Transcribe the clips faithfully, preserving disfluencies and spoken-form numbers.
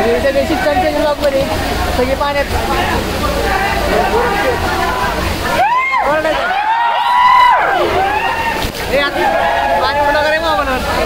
सगळे शिक्षणच्या ब्लॉकमध्ये सगळे पाण्यात पाणी उडा करे मग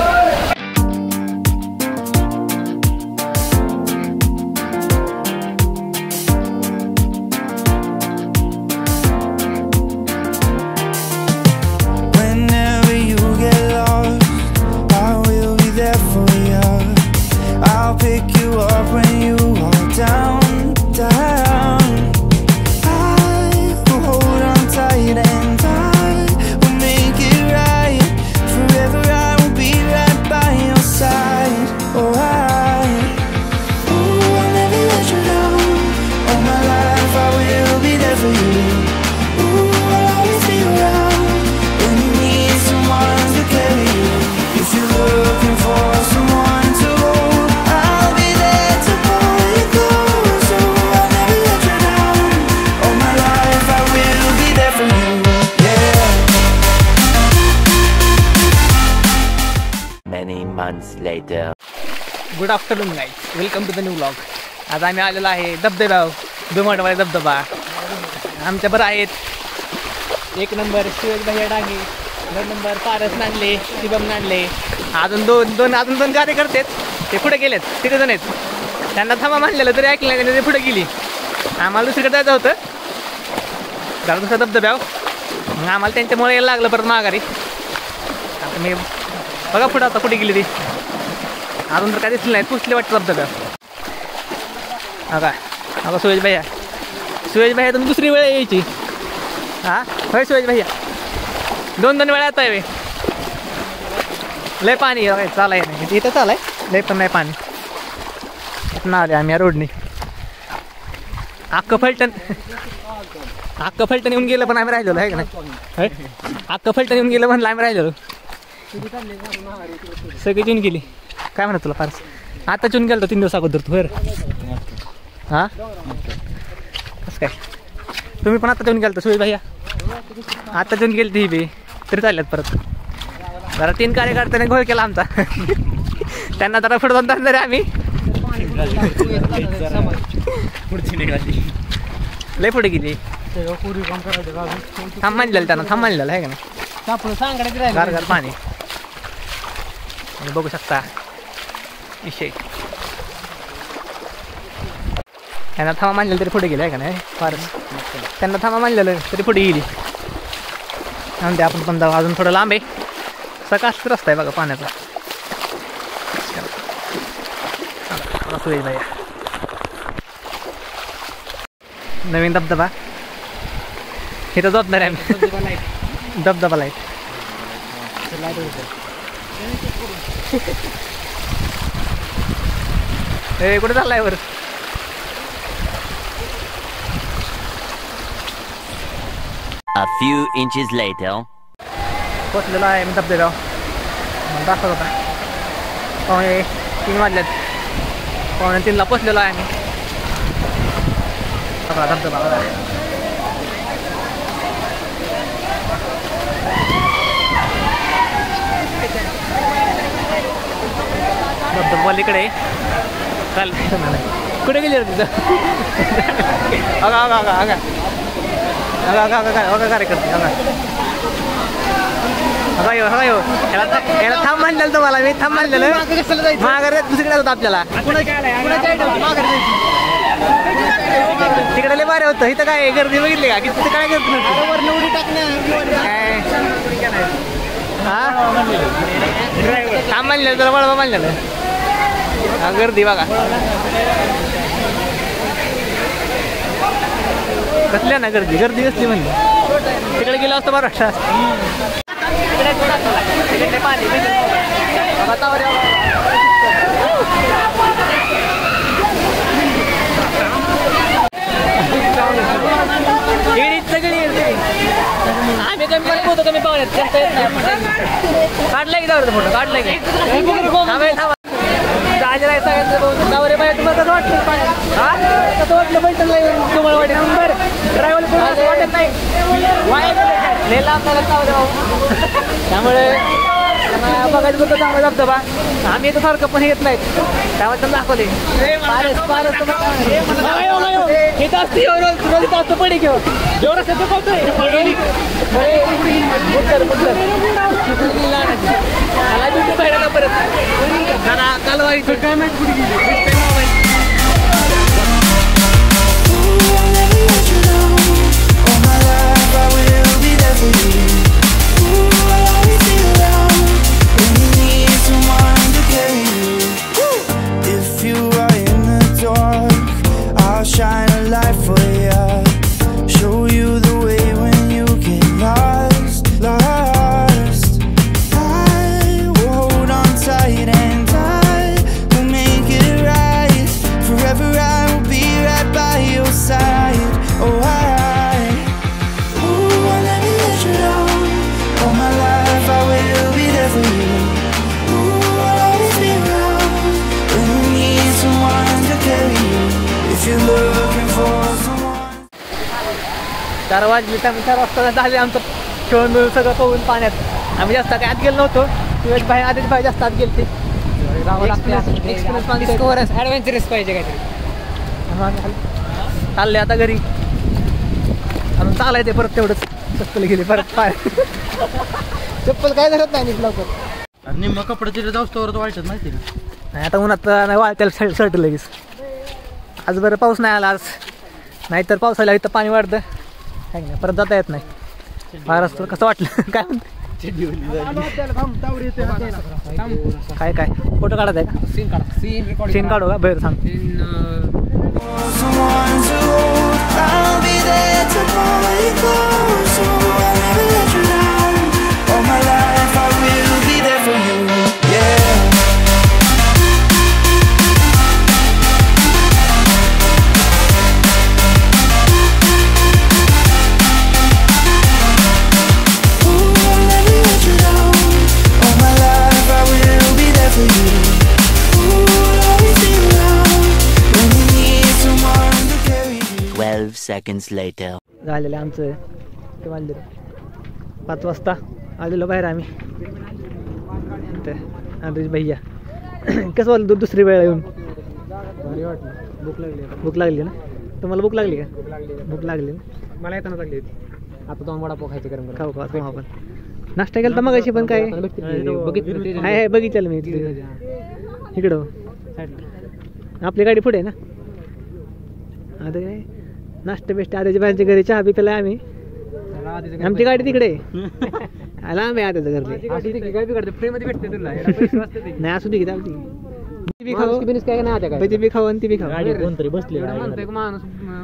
later. Good afternoon guys, welcome to the new vlog. आज आम्ही आलेलो आहे धबधब्यावर, दुमटवाडी धबधबा. आमच्या बरं आहेत एक नंबर शिवज भैया डांगे, दोन नंबर पारस नांदले, शिवम नांदले, अजून दोन दोन अजून दोन गाडी करतात. ते पुढे गेलेत, तिथे जण आहेत. त्यांना थांबा म्हणलेलं तरी ऐकलं नाही, ते पुढे गेली. आम्हाला दुसरीकडे जायचं होतं जरा दुसरा धबधब्यावर. मग आम्हाला त्यांच्यामुळे यायला लागलं परत माघारी. आता मी बघा पुढं आता कुठे गेली ती, अजून तर काय दिसलं नाही. पुसले वाटतं धबधब्या. हा काय अगं सुरेश भैया, सुरेश भैया तुम्ही दुसरी वेळ यायची. हां होय सुरेश भैया, दोन दोन वेळा येत आहे. लय पाणी चालाय नाही इथं, चालाय लय पण नाही पाणी. ना आले आम्ही या रोडनी. अख्खं फलटण अख्खं फलटण येऊन गेलं पण आम्ही राहिलेलो आहे का नाही. अख्खं फलटण येऊन गेलं म्हणलं आम्ही राहिलेलो. सगळी चून गेली. काय म्हणत तुला फारस आता चून गेलं तीन दिवस अगोदर तू बरं. हां कसं काय तुम्ही पण आता चून गेलं तर सुरेश भैया आता चून गेली ती बी तरी चालल्यात परत. जरा तीन कार्यकर्त्याने घोळ केला आमचा. त्यांना जरा पुढे दोन तास तरी आम्ही लय पुढे गेली. थांब म्हणलेलं त्यांना, थांब म्हणलेलं आहे का नाही. गार गार पाणी बघू शकता विषय. त्यांना थांबा मानलेलं तरी पुढे गेलं आहे का नाही. फारच त्यांना थांबा मानलेलं तरी पुढे गेली. म्हणते आपण पण जाऊ, अजून थोडं लांब आहे. सकाळच रस्ता आहे बघा पाण्याचा. सुरेश भैया नवीन धबधबा इथं जोडणार आहे आम्ही. धबधबा लाईट ए कुठे चाललाय वर. A few inches later. पोचलेलो आहे मी धबधब्यावर. दाखवत होता पावणे तीन वाजल्यात. पावणे तीनला पोचलेलो आहे आम्ही. बघा धबधबा बघा. धबधबा इकडे चाल कुठे गेली तिथं. अगा अगा अगा अगा अगा अगा अगा अगा कार्यकर्ते अगा अगा यो अगा यो याला याला थांब म्हणलेलं तुम्हाला मी. थांब म्हणलेलं माघारी दुसरीकडे होतं आपल्याला. तिकडे लय बारे होतं. इथं काय गर्दी बघितली का की तिथं काय गर्दी हा थांब म्हणलेलं त्याला वळवा म्हणलेलं. हा गर्दी बघा कसल्या ना गर्दी गर्दी कसली म्हणली. तिकडे गेलो असतो बरं पाणी सगळी आम्ही कमी पण होतो कमी पाहुण्यात काढलाय की जाऊ फोटो काढलाय की जायला सगळ्यांचं जावरे बाय तुम्हाला कसं वाटलं. हा कसं वाटलं पैठण तुम्हाला वाटेल नंबर ड्रायव्हर वाटत नाही वाय लिहिला आपल्याला जाऊ. त्यामुळे त्यांना बघायचं होतं चांगला धबधबा. आम्ही येतो सारखं पण येत नाहीत त्यामुळे त्यांना दाखवले पारस पारस हे तर असते रोज असतं पडे घेऊ जेवढं सध्या पावतोय त्याला बिलकुल पाहिजे परत जरा काल व्हायचं काय माहिती कुठे गेली. Shine a light for you, show you the way when you get lost, lost. I will hold on tight and I will make it right. Forever I will be right by your side. Oh, I, ooh, I'll never let you down. All my life I will be there for you. Ooh, I'll always be around when you need someone to carry you. चार वाजले त्यामुळे चार वाजता झाले आमचं खेळून सगळं पाहून पाण्यात. आम्ही जास्त काय आत गेलो नव्हतो. सुरेश भाई आधीच भाई जास्त आत गेले ते एक्सपिरियन्स ॲडव्हेंचरस पाहिजे काहीतरी. चालले आता घरी अजून चालायचे परत तेवढंच चप्पल गेली परत पाय चप्पल काय धरत नाही नीट लवकर. निम्म कपडे तिथे जाऊस्तवर वाटत माहिती नाही आता उन्हात नाही वाळत्याला शर्ट लगेच. आज बरं पाऊस नाही आला आज नाहीतर पाऊस आला इथं पाणी वाढतं काय नाही परत जाता येत नाही. फार असतं कसं वाटलं काय म्हणते काय काय फोटो काढत आहे का सीन काढा सीन काढू का बरं सांग. twelve seconds later. झालेलं आमचं ते वाजले पाच वाजता आलेलो बाहेर आम्ही आंद्रेश भैया कसं वाटलं तू दुसरी वेळा येऊन. भूक लागली भूक लागली ना तुम्हाला भूक लागली का भूक लागली ना मला येताना लागली होती. आता दोन वडापाव खायचे गरम खाऊ का खाऊ आपण नाश्ता केला तर मग अशी पण काय बघितलं आहे आहे बघितलं मी इकडं आपली गाडी पुढे आहे ना. आता काय नाश्ता बिष्ट आद्याच्या बाहेरच्या घरी चहा पितला आम्ही आमची गाडी तिकडे आला आम्ही आद्याच्या घरले फ्रीमध्ये भेटते तुला नाही असू दे की बी खाऊ काय नाही बी खाऊ आणि ती बी खाऊ कोणतरी बसले माणूस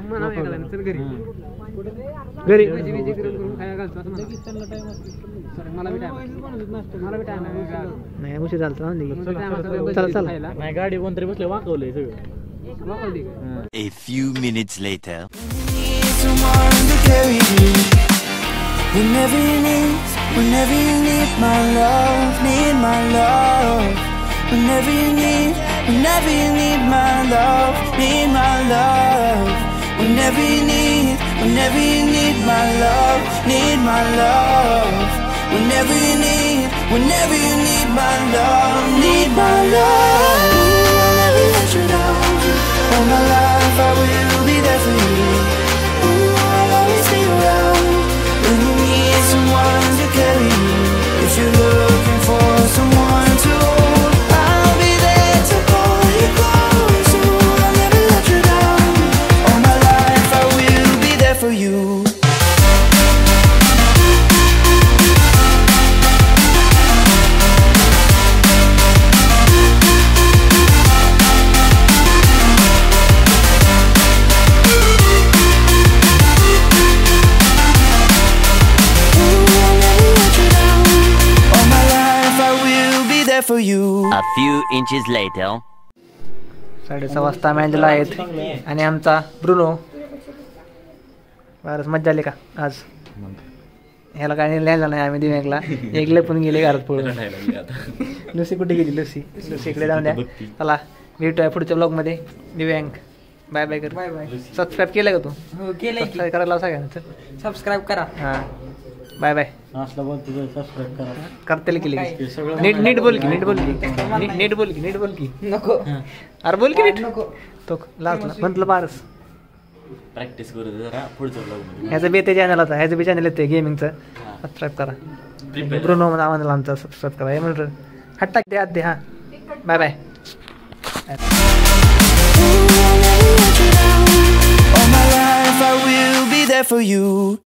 घरी नाही उशीर झाला चला चला नाही गाडी कोणतरी बसले वाकवलंय सगळं. A few minutes later. Whenever you need, whenever you need my love, need my love. Whenever you need, whenever you need my love, need my love. Whenever you need, whenever you need my love, need my love. Whenever you need, whenever you need my love, need my love. I'll never let you down. All my life I will be there for you. Ooh, I'll always be around when you need someone to carry you. If you're looking for someone to hold, I'll be there to pull you close. Ooh, I'll never let you down. All my life I will be there for you. For you. A few inches later. साडेसहा वाजता मॅचला आहेत आणि आमचा Bruno फारच मज्जा आली का आज. ह्याला काय लिहायला नाही आम्ही दिव्यांगला एक लपून गेले घरात पळून. लुसी कुठे गेली लुसी लुसी इकडे जाऊन द्या. चला भेटूया पुढच्या ब्लॉगमध्ये. दिव्यांग बाय बाय कर. Bye bye. सबस्क्राईब केलं का तू. हो केलं. सबस्क्राईब करायला सगळ्यांचं सबस्क्राईब करा. हां बाय बाय. असला बोलतो सबस्क्राईब करा. करते की लगेच. ते सगळं नीट नीट बोल की नीट बोल की नीट- नीट बोल की नीट बोल की नको अरे बोल की नीट तो लाजला म्हटलं बारस. प्रॅक्टिस करू दे जरा पुढचं ब्लॉग ह्याचं बी ते चॅनल होता ह्याचं बी चॅनल येते गेमिंगचं सबस्क्राईब करा. ब्रुनो नावानं आमचा सबस्क्राईब करा हे म्हणलं हट्टा दे आत दे हां bye bye. All my life I will be there for you.